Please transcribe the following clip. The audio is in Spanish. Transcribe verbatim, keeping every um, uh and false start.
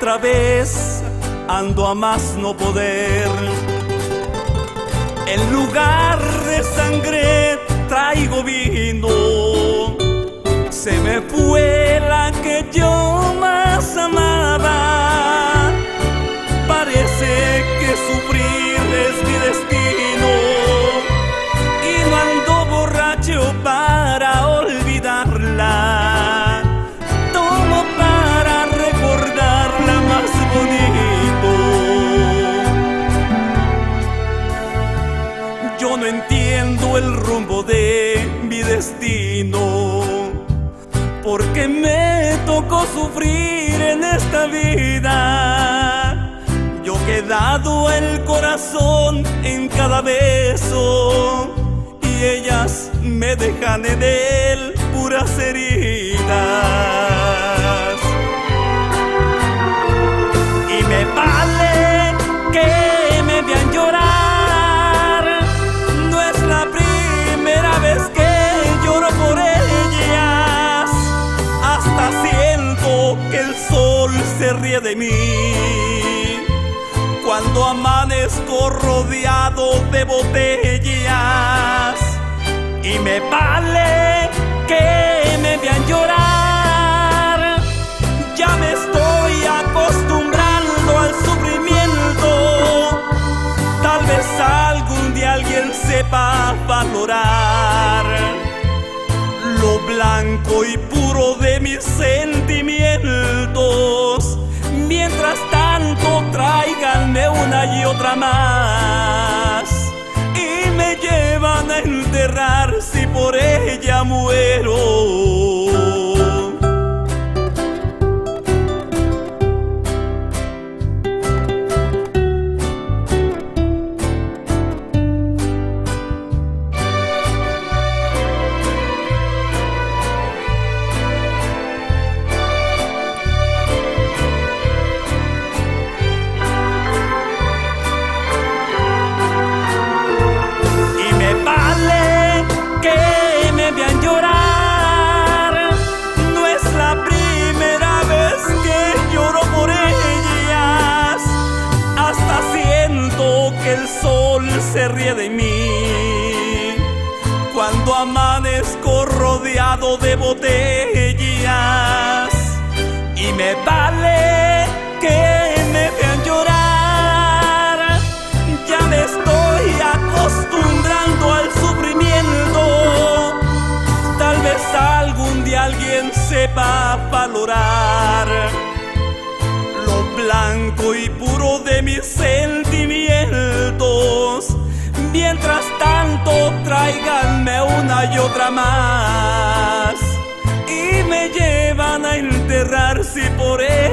otra vez ando a más no poder. En lugar de sangre traigo vino. Se me fue la que yo más amaba. Parece que sufrir es mi destino y no ando borracho para olvidarla. Tomo para recordarla más bonito. Yo no entiendo el rumbo de mi destino, porque me tocó sufrir en esta vida. Yo que he dado el corazón en cada beso y ellas me dejan en él puras heridas. Y me vale que me vean llorar, no es la primera vez que lloro por ellas. Hasta siento que el sol se ríe de mí cuando amanezco rodeado de botellas. Y me vale que me vean llorar, ya me estoy acostumbrando al sufrimiento. Tal vez algún día alguien sepa valorar lo blanco y puro de mis sentimientos. Mientras tanto, tráiganme una y otra más y me llevan a enterrar si por ella muero. El sol se ríe de mí cuando amanezco rodeado de botellas. Y me vale que me vean llorar, ya me estoy acostumbrando al sufrimiento. Tal vez algún día alguien sepa valorar lo blanco y puro de mis sentimientos. Mientras tanto, tráiganme una y otra más y me llevan a enterrar si por él